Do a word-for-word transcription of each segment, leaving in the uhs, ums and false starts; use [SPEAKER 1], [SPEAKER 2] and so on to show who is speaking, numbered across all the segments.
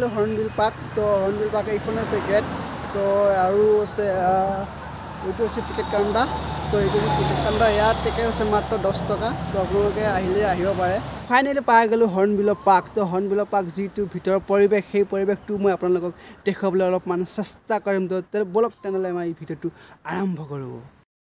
[SPEAKER 1] গ'লোঁ hornbill park তো hornbill park এইখন আছে গেট চ' আৰু আছে এইটো হৈছে টিকেট কাউণ্টাৰ তো এইটো টিকেট কাউণ্টাৰ ইয়াত টিকেট হৈছে মাত্ৰ দহ টকা তো আপোনালোকে আহিলে আহিব পাৰে ফাইনেলি পাই গ'লোঁ হৰ্ণবিলৰ পাৰ্ক তো হৰ্ণবিলৰ পাৰ্ক যিটো ভিতৰৰ পৰিৱেশ সেই পৰিৱেশটো মই আপোনালোকক দেখুৱাবলৈ অলপমান চেষ্টা কৰিম তো বলক তেনেহ'লে মই এই ভিডিঅ'টো আৰম্ভ কৰোঁ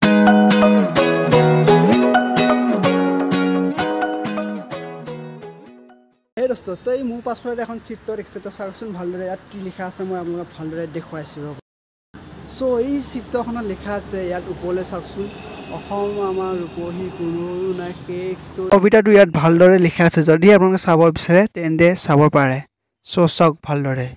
[SPEAKER 1] এই দোস্ত তো এই মোৰ পাছফালে এখন চিত্ৰ দেখিছে তো চাওকচোন ভালদৰে ইয়াত কি লিখা আছে মই আপোনালোকক ভালদৰে দেখুৱাইছোঁ ৰ'ব চ' এই চিত্ৰখনত লিখা আছে ইয়াত ওপৰলৈ চাওকচোন অসম আমাৰ ৰূপহী কোনো নাই শেষ তো কবিতাটো ইয়াত ভালদৰে লিখা আছে যদি আপোনালোকে চাব বিচাৰে তেন্তে চাব পাৰে চ' চাওক ভালদৰে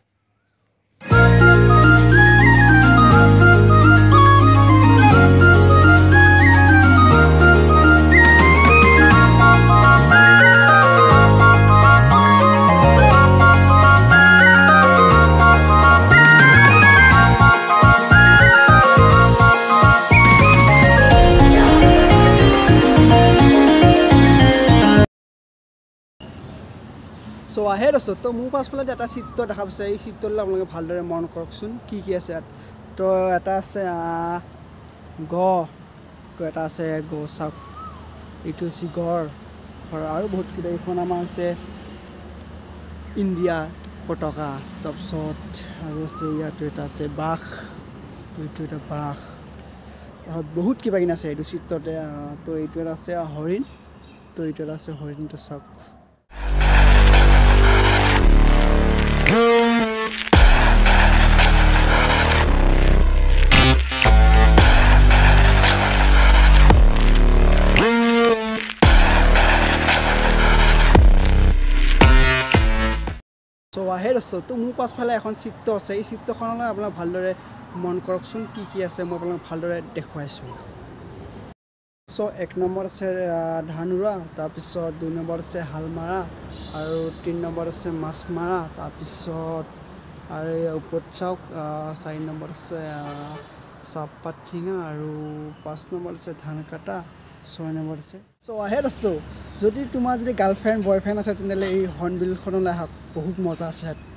[SPEAKER 1] চ' আহে দোস্ত তো মোৰ পাছফালে এটা চিত্ৰ দেখা পাইছে এই চিত্ৰলৈ আপোনালোকে ভালদৰে মন কৰকচোন কি কি আছে ইয়াত তো এটা আছে গ তো এটা আছে গ চাওক এইটো হৈছে গড় আৰু বহুত কিবা এইখন আমাৰ হৈছে ইণ্ডিয়া পতাকা তাৰপিছত আৰু আছে ইয়াতো এটা আছে বাঘ তো এইটো এটা বাঘ বহুত কিবা কিনি আছে এইটো চিত্ৰতে তো এইটো এটা আছে হৰিণ তো এইটো এটা আছে হৰিণটো চাওক চ' আহে দোস্ত তো মোৰ পাছফালে এখন চিত্ৰ আছে এই চিত্ৰখনলৈ আপোনাক ভালদৰে মন কৰকচোন কি কি আছে মই আপোনাক ভালদৰে দেখুৱাইছোঁ চ' এক নম্বৰ আছে ধান ৰোৱা তাৰপিছত দুই নম্বৰ আছে হাল মাৰা আৰু তিনি নম্বৰ আছে মাছ মাৰা তাৰপিছত আৰু ওপৰত চাওক চাৰি নম্বৰ আছে চাহপাত চিঙা আৰু পাঁচ নম্বৰ আছে ধান কাটা ছয় নম্বৰ আছে চ' আহে দোস্ত যদি তোমাৰ যদি গাৰ্লফ্ৰেণ্ড বয়ফ্ৰেণ্ড আছে তেনেহ'লে এই হৰ্ণবিলখনলৈ আহক বহুত মজা আছে ইয়াত